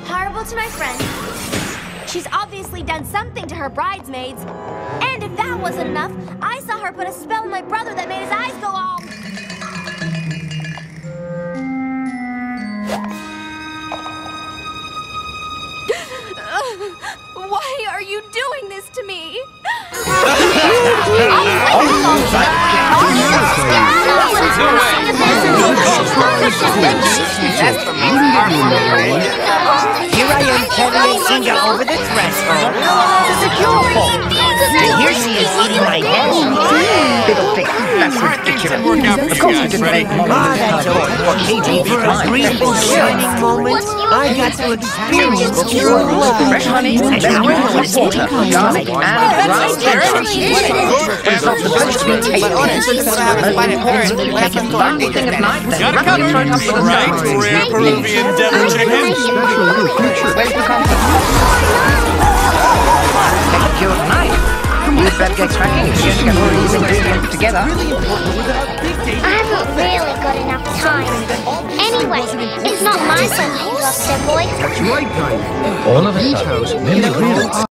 horrible to my friend. She's obviously done something to her bridesmaids. And if that wasn't enough, I saw her put a spell on my brother that made his eyes go all... Why are you doing this to me? Here I am carrying Inga over the threshold. And here she is eating my hair. Little thing, that's ridiculous. Of course we didn't make more. That's all. For a brief and shining moment, I got to experience true love. Fresh honey and with water, garlic, and raspberries. It's not supposed to be tasty. Gotta cut it, right? Rare Peruvian devil chicken. Where's the comfort? Take a pure knife. You'd better get cracking if you're going to get all these ingredients together. I haven't really got enough time. Anyway, it's not my fault you lost her boyfriend. That's right, guys. All of a sudden,